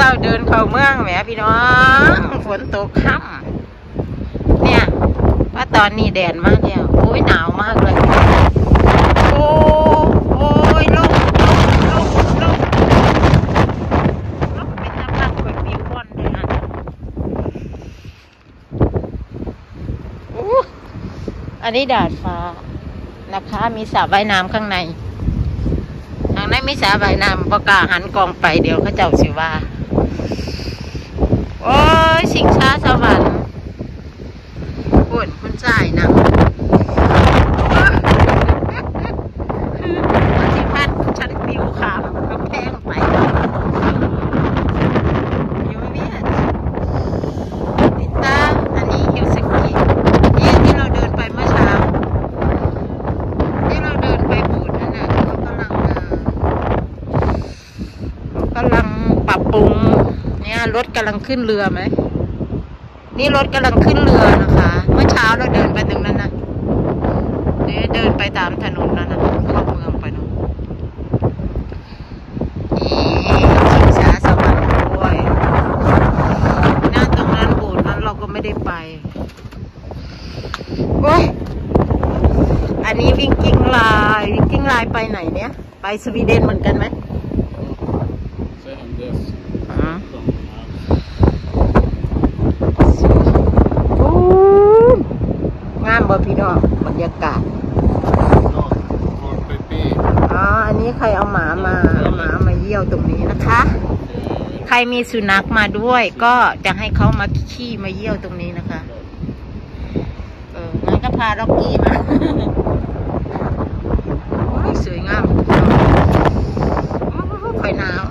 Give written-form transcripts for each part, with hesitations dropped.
เราเดินเข้าเมืองแหมพี่น้องฝนตกค่ำเนี่ยว่าตอนนี้แดดมากแล้วโอ้ยหนาวมากเลยโอ้ยลมเป็นน้ำพักเป็นวิวบอนเลยนะอันนี้ดาดฟ้านะคะมีสระว่ายน้ำข้างในมีสระว่ายน้ำประกาศหันกองไปเดี๋ยวเขาเจ้าสิว่าโอ้ยชิงช้าสวรรค์ปุ่นคุณชายนะที่พัดชันปิวขามก็แพงไปอยู่เนี่ยติดตาอันนี้ฮิวสกินี่ที่เราเดินไปเมื่อเช้าที่เราเดินไปบูดนั่นน่ะเขากำลังปรับปรุงเนี่ยรถกำลังขึ้นเรือไหมนี่รถกำลังขึ้นเรือนะคะเมื่อเช้าเราเดินไปตรงนั้นนะนี่เดินไปตามถนนนั้นนะเข้าเมืองไปนู่นนี่ชิงช้าสวรรค์ด้วยหน้าตรงนั้นโบสถ์นั้นเราก็ไม่ได้ไปโอ้ยอันนี้วิ่งกิ้งไลน์ไปไหนเนี่ยไปสวีเดนเหมือนกันไหมงามบ่พี่น้องบรรยากาศอันนี้ใครเอาหมามาเยี่ยวตรงนี้นะคะใครมีสุนัขมาด้วยก็จะให้เขามาขี้มาเยี่ยวตรงนี้นะคะงั้นก็พาล็อกกี้มาสวยงามค่อยหนาว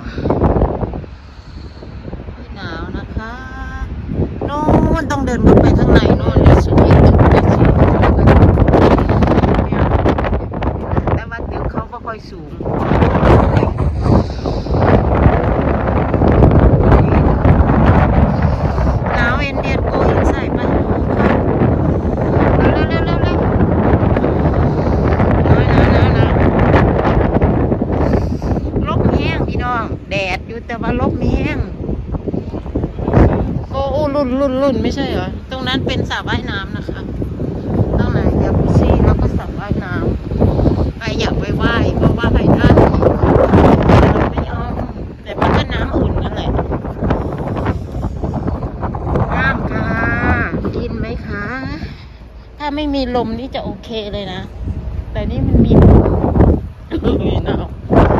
นะคะโน่นต้องเดินมุดไปข้างในโน่นเลยสวยแต่ว่าตึกเขาก็ค่อยสูงหนาวเอ็นเดียดโกยใส่ไปเร็วลมแห้งพี่น้องแดดอยู่แต่ว่าลมแห้งโอ้รุ่นไม่ใช่เหรอตรงนั้นเป็นสระว่ายน้ำนะคะตรงไหนจักรุซี่แล้วก็สระว่ายน้ำใครอยากไปว่ายก็ว่ายได้ไม่ยอมแต่มันก็น้ำอุ่นนั่นแหละน้ำค่ะกินไหมคะถ้าไม่มีลมนี่จะโอเคเลยนะแต่นี่มันมีลมหนาว